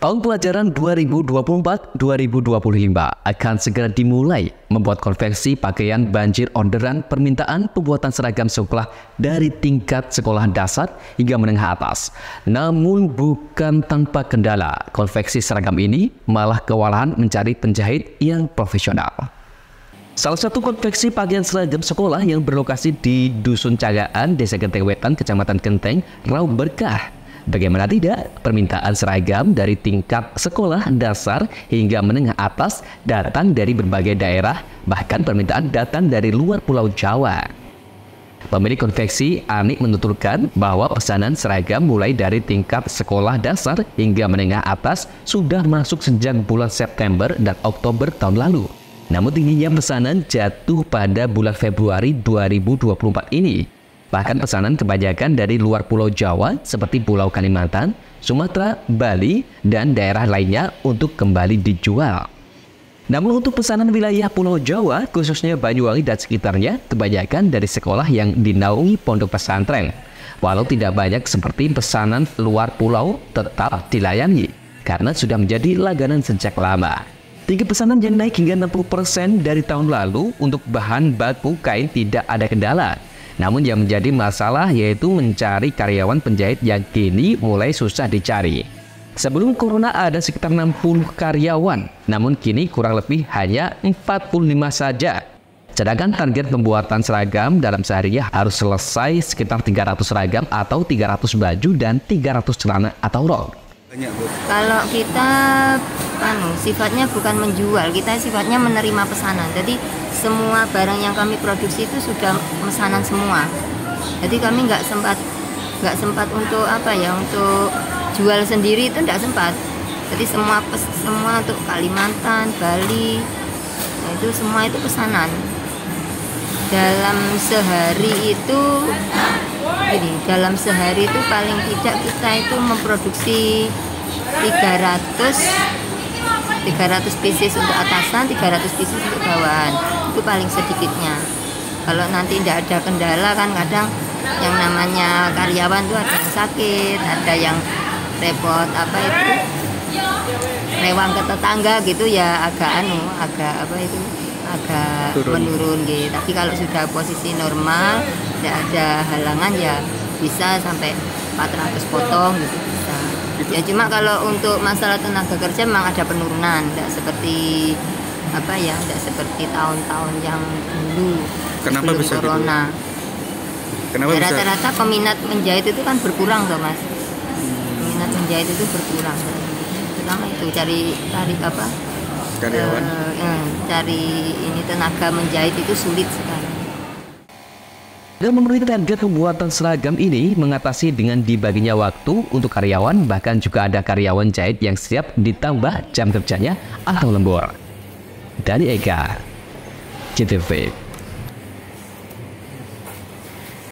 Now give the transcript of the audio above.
Tahun pelajaran 2024-2025 akan segera dimulai membuat konveksi pakaian banjir orderan permintaan pembuatan seragam sekolah dari tingkat sekolah dasar hingga menengah atas. Namun bukan tanpa kendala, konveksi seragam ini malah kewalahan mencari penjahit yang profesional. Salah satu konveksi pakaian seragam sekolah yang berlokasi di Dusun Cagaan, Desa Genteng Wetan, Kecamatan Genteng, Raub Berkah. Bagaimana tidak, permintaan seragam dari tingkat sekolah dasar hingga menengah atas datang dari berbagai daerah, bahkan permintaan datang dari luar Pulau Jawa. Pemilik konveksi Anik menuturkan bahwa pesanan seragam mulai dari tingkat sekolah dasar hingga menengah atas sudah masuk sejak bulan September dan Oktober tahun lalu. Namun tingginya pesanan jatuh pada bulan Februari 2024 ini. Bahkan pesanan kebanyakan dari luar Pulau Jawa seperti Pulau Kalimantan, Sumatera, Bali, dan daerah lainnya untuk kembali dijual. Namun untuk pesanan wilayah Pulau Jawa, khususnya Banyuwangi dan sekitarnya, kebanyakan dari sekolah yang dinaungi pondok pesantren. Walau tidak banyak seperti pesanan luar pulau tetap dilayani, karena sudah menjadi langganan sejak lama. Tinggi pesanan yang naik hingga 60% dari tahun lalu untuk bahan baku kain tidak ada kendala. Namun yang menjadi masalah yaitu mencari karyawan penjahit yang kini mulai susah dicari. Sebelum corona ada sekitar 60 karyawan, namun kini kurang lebih hanya 45 saja. Sedangkan target pembuatan seragam dalam sehari harus selesai sekitar 300 seragam atau 300 baju dan 300 celana atau rok. Kalau kita sifatnya bukan menjual, kita sifatnya menerima pesanan. Jadi semua barang yang kami produksi itu sudah pesanan semua. Jadi kami nggak sempat untuk untuk jual sendiri, itu nggak sempat. Jadi semua untuk Kalimantan, Bali, itu semua itu pesanan. Dalam sehari itu paling tidak kita itu memproduksi 300 pieces untuk atasan, 300 pieces untuk bawahan. Itu paling sedikitnya. Kalau nanti tidak ada kendala kan kadang yang namanya karyawan tuh ada yang sakit, ada yang repot rewang ke tetangga gitu ya, agak menurun gitu. Tapi kalau sudah posisi normal, tidak ada halangan ya bisa sampai 400 potong gitu bisa. Ya cuma kalau untuk masalah tenaga kerja memang ada penurunan, tidak seperti tahun-tahun yang dulu. Kenapa bisa corona? Gitu? Rata-rata peminat menjahit itu kan berkurang toh Mas. Peminat menjahit itu berkurang. Pertama itu cari karyawan. Cari tenaga menjahit itu sulit sekarang. Dan memenuhi target pembuatan seragam ini mengatasi dengan dibaginya waktu untuk karyawan, bahkan juga ada karyawan jahit yang siap ditambah jam kerjanya atau lembur. Dari Eka, CTV.